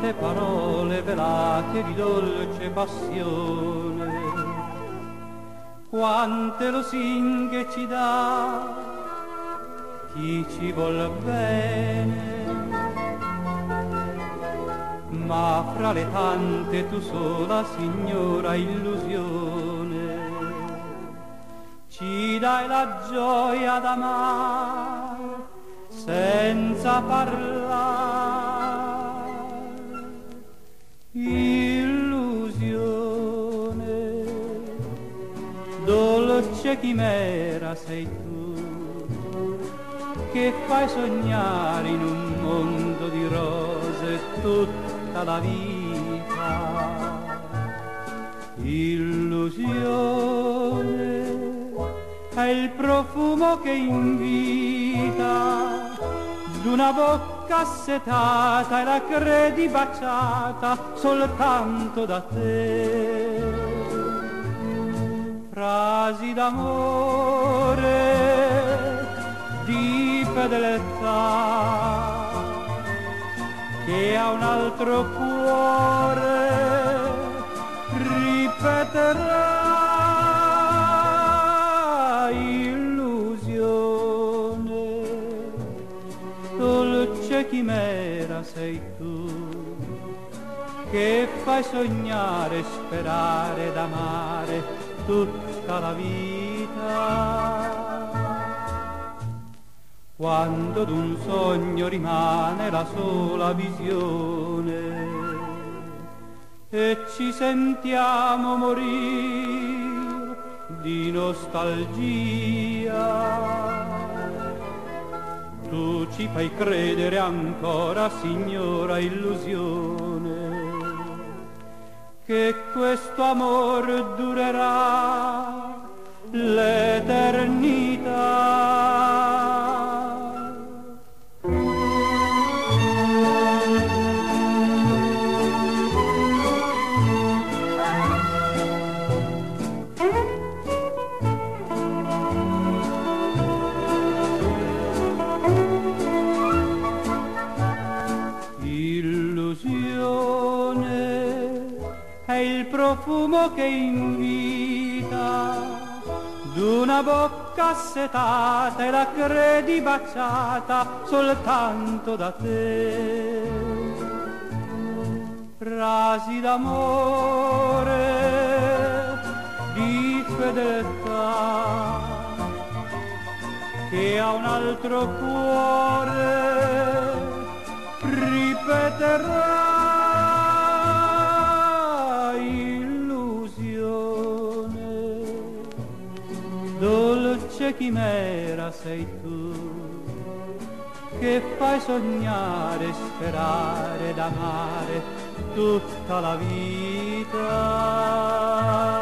quante parole velate di dolce passione, quante lusinghe ci dà chi ci vuol bene. Ma fra le tante tu sola, signora illusione, ci dai la gioia d'amare senza parlare. Illusione, dolce chimera sei tu, che fai sognare in un mondo di rose tutta la vita. Illusione è il profumo che invita d'una bocca assetata e la credi baciata soltanto da te. Frasi d'amore, di fedeltà, che a un altro cuore ripeterà. Illusione, dolce chimera sei tu, che fai sognare, sperare ed amare tutta la vita. Quando d'un sogno rimane la sola visione e ci sentiamo morir di nostalgia, tu ci fai credere ancora, signora illusione, che questo amor durerà l'eternità. È il profumo che invita d'una bocca assetata e la credi baciata soltanto da te. Frasi d'amore, di fedeltà, che a un altro cuore ripeterà. Dolce chimera sei tu, che fai sognare, sperare ed amare tutta la vita.